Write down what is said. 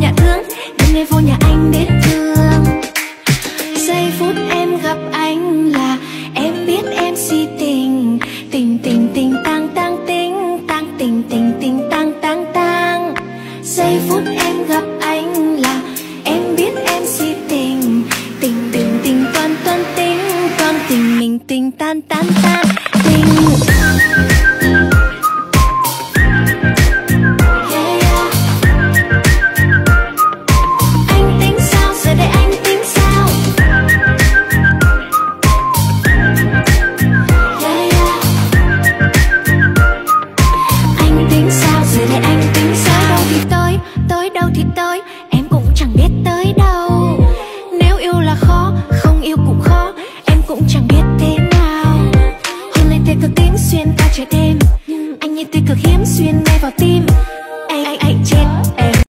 nhà thương, nhưng ngày vô nhà anh biết thương. Giây phút em gặp anh là em biết em si tình, tình tình tình tang tang tình, tang tình tình tình tang tang tang. Giây phút em gặp anh là em biết em si tình, tình tình tình toan toan tình, toan tình mình tình tan tan tan tình. Tới em cũng chẳng biết tới đâu. Nếu yêu là khó, không yêu cũng khó, em cũng chẳng biết thế nào. Hôm nay tia cực tím xuyên qua trời đêm, anh như tia cực hiếm xuyên ngay vào tim.